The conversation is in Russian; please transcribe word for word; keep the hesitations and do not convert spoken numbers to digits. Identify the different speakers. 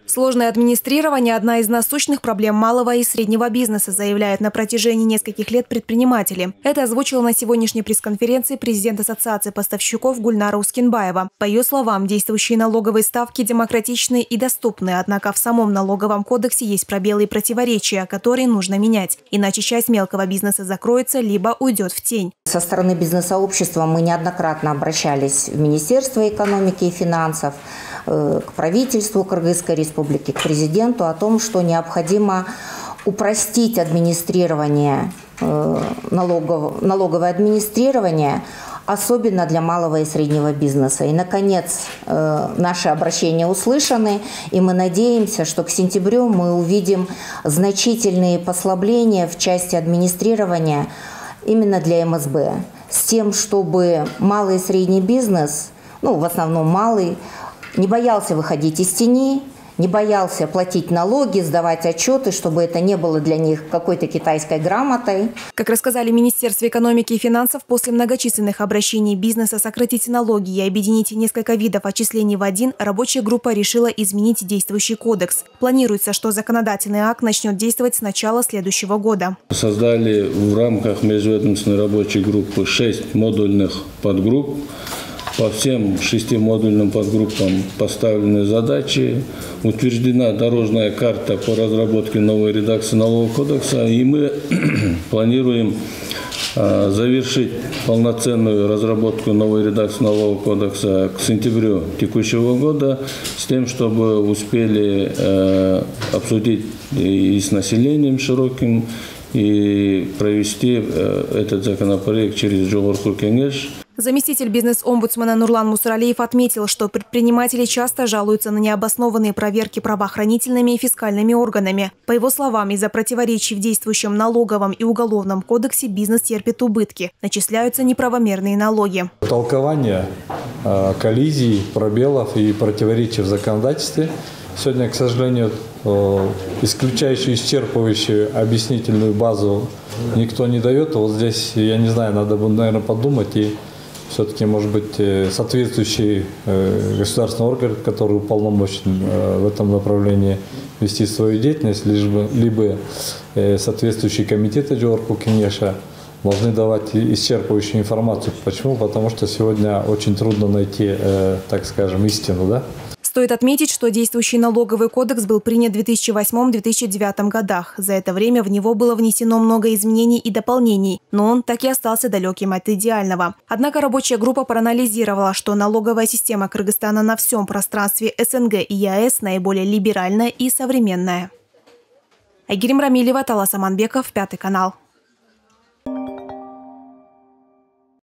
Speaker 1: Сложное администрирование – одна из насущных проблем малого и среднего бизнеса, заявляют на протяжении нескольких лет предприниматели. Это озвучил на сегодняшней пресс-конференции президент Ассоциации поставщиков Гульнара Ускенбаева. По ее словам, действующие налоговые ставки демократичны и доступны, однако в самом налоговом кодексе есть пробелы и противоречия, которые нужно менять. Иначе часть мелкого бизнеса закроется, либо уйдет в тень.
Speaker 2: Со стороны бизнес-сообщества мы неоднократно обращались в Министерство экономики и финансов, к правительству Кыргызской республики, к президенту о том, что необходимо упростить администрирование, налогов, налоговое администрирование, особенно для малого и среднего бизнеса. И, наконец, наши обращения услышаны, и мы надеемся, что к сентябрю мы увидим значительные послабления в части администрирования именно для эм эс бэ, с тем, чтобы малый и средний бизнес, ну, в основном малый, не боялся выходить из тени, не боялся платить налоги, сдавать отчеты, чтобы это не было для них какой-то китайской грамотой.
Speaker 1: Как рассказали в Министерстве экономики и финансов, после многочисленных обращений бизнеса сократить налоги и объединить несколько видов отчислений в один, рабочая группа решила изменить действующий кодекс. Планируется, что законодательный акт начнет действовать с начала следующего года.
Speaker 3: Создали в рамках межведомственной рабочей группы шесть модульных подгрупп. По всем шести модульным подгруппам поставлены задачи, утверждена дорожная карта по разработке новой редакции налогового кодекса, и мы планируем завершить полноценную разработку новой редакции налогового кодекса к сентябрю текущего года, с тем, чтобы успели обсудить и с населением широким, и провести этот законопроект через Жогорку Кеңеш.
Speaker 1: Заместитель бизнес-омбудсмена Нурлан Мусралиев отметил, что предприниматели часто жалуются на необоснованные проверки правоохранительными и фискальными органами. По его словам, из-за противоречий в действующем налоговом и уголовном кодексе бизнес терпит убытки. Начисляются неправомерные налоги.
Speaker 4: Толкование коллизий, пробелов и противоречий в законодательстве сегодня, к сожалению, исключающую, исчерпывающую объяснительную базу никто не дает. Вот здесь, я не знаю, надо бы, наверное, подумать и все-таки, может быть, соответствующий государственный орган, который уполномочен в этом направлении вести свою деятельность, либо, либо соответствующие комитеты Жогорку Кеңеша должны давать исчерпывающую информацию. Почему? Потому что сегодня очень трудно найти, так скажем, истину, да?
Speaker 1: Стоит отметить, что действующий налоговый кодекс был принят в две тысячи восьмом — две тысячи девятом годах. За это время в него было внесено много изменений и дополнений, но он так и остался далеким от идеального. Однако рабочая группа проанализировала, что налоговая система Кыргызстана на всем пространстве эс эн гэ и е а эс наиболее либеральная и современная. Айгерим Рамилева, Талас Аманбеков, Пятый канал.